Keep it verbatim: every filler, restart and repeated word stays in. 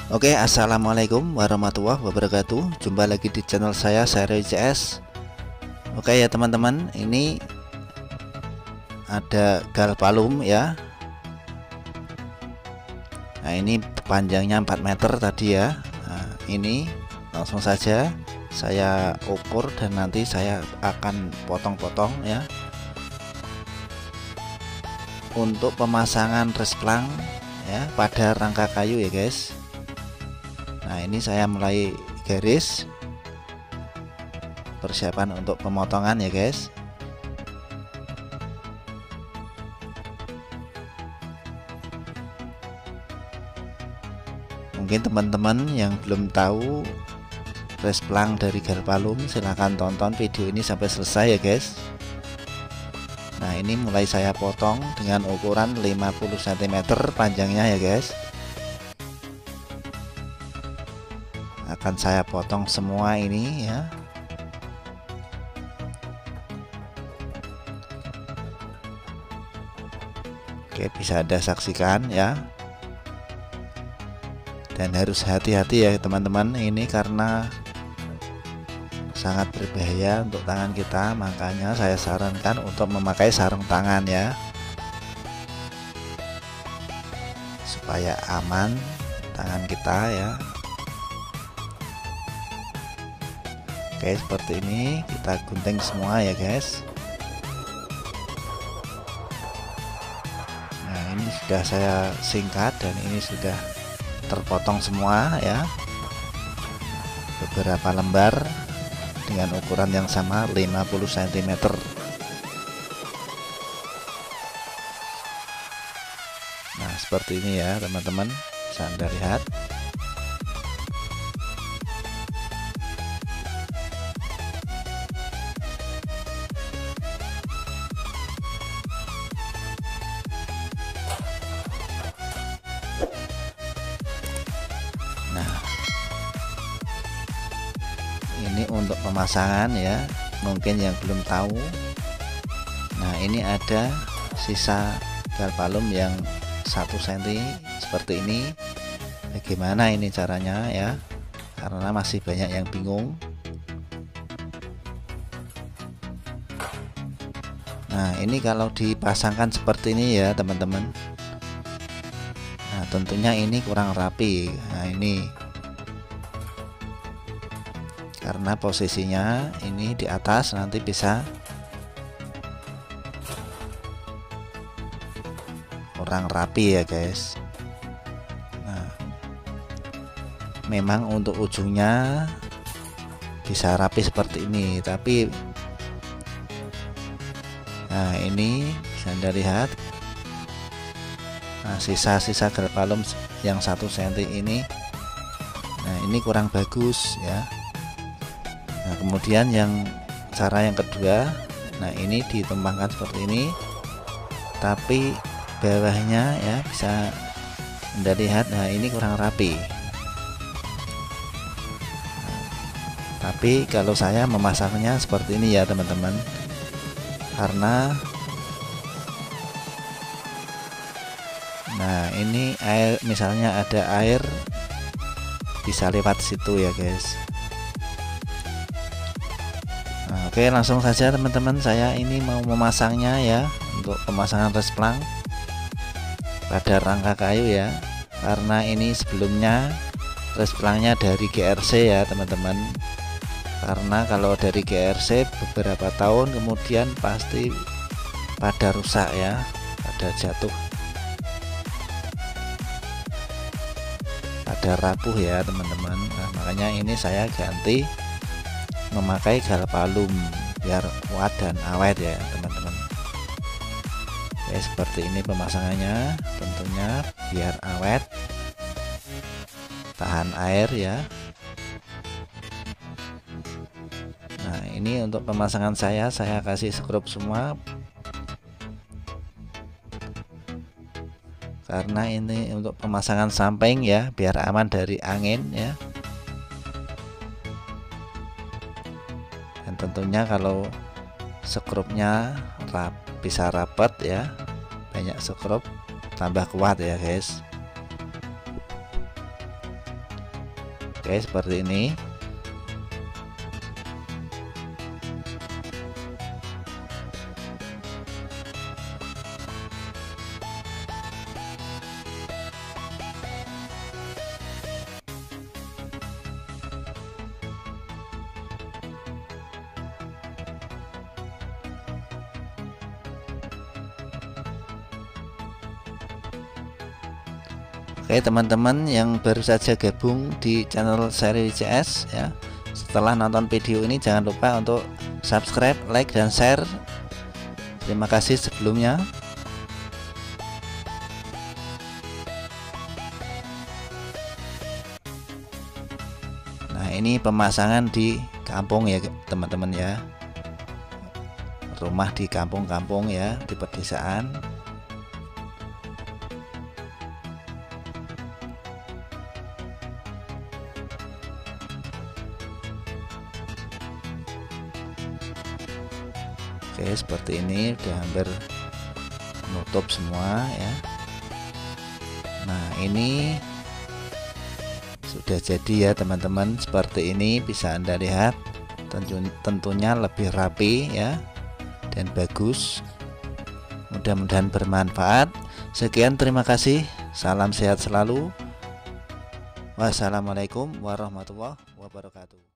Oke, assalamualaikum warahmatullahi wabarakatuh. Jumpa lagi di channel saya, Seri C S. Oke ya teman-teman, ini ada galvalum ya. Nah ini panjangnya empat meter tadi ya. Nah, ini langsung saja saya ukur dan nanti saya akan potong-potong ya. Untuk pemasangan resplang ya pada rangka kayu ya guys. Nah ini saya mulai garis persiapan untuk pemotongan ya guys. Mungkin teman-teman yang belum tahu resplang dari galvalum, silahkan tonton video ini sampai selesai ya guys. Nah ini mulai saya potong dengan ukuran lima puluh sentimeter panjangnya ya guys. Akan saya potong semua ini ya. Oke, bisa Anda saksikan ya. Dan harus hati-hati ya teman-teman, ini karena sangat berbahaya untuk tangan kita, makanya saya sarankan untuk memakai sarung tangan ya, supaya aman tangan kita ya. Oke, seperti ini kita gunting semua ya guys. Nah ini sudah saya singkat dan ini sudah terpotong semua ya, beberapa lembar dengan ukuran yang sama lima puluh sentimeter. Nah seperti ini ya teman-teman, bisa Anda lihat. Nah ini untuk pemasangan ya, mungkin yang belum tahu. Nah ini ada sisa galvalum yang satu senti seperti ini. Bagaimana ini caranya ya, karena masih banyak yang bingung. Nah ini kalau dipasangkan seperti ini ya teman-teman, nah tentunya ini kurang rapi. Nah ini karena posisinya ini di atas, nanti bisa kurang rapi ya guys. Nah memang untuk ujungnya bisa rapi seperti ini, tapi nah ini bisa Anda lihat. Nah sisa-sisa galvalum yang satu senti ini, nah ini kurang bagus ya. Nah kemudian yang cara yang kedua, nah ini ditumpangkan seperti ini, tapi bawahnya ya bisa Anda lihat. Nah ini kurang rapi. Nah, tapi kalau saya memasangnya seperti ini ya teman-teman, karena nah ini air, misalnya ada air bisa lewat situ ya guys. Nah, oke langsung saja teman-teman, saya ini mau memasangnya ya, untuk pemasangan resplang pada rangka kayu ya. Karena ini sebelumnya resplangnya dari G R C ya teman-teman, karena kalau dari G R C beberapa tahun kemudian pasti pada rusak ya, pada jatuh, pada rapuh ya teman-teman. Nah makanya ini saya ganti memakai galvalum biar kuat dan awet ya teman-teman. Ya seperti ini pemasangannya, tentunya biar awet, tahan air ya. Nah ini untuk pemasangan saya saya kasih skrup semua, karena ini untuk pemasangan samping ya, biar aman dari angin ya. Dan tentunya kalau skrupnya rap, bisa rapat ya, banyak skrup tambah kuat ya guys. Oke, seperti ini. Oke teman-teman yang baru saja gabung di channel Seri W C S ya, setelah nonton video ini jangan lupa untuk subscribe, like, dan share. Terima kasih sebelumnya. Nah, ini pemasangan di kampung ya teman-teman ya, rumah di kampung-kampung ya, di pedesaan. Oke, seperti ini udah hampir menutup semua ya. Nah, ini sudah jadi ya teman-teman, seperti ini bisa Anda lihat. Tentu, tentunya lebih rapi ya dan bagus. Mudah-mudahan bermanfaat. Sekian, terima kasih. Salam sehat selalu. Wassalamualaikum warahmatullahi wabarakatuh.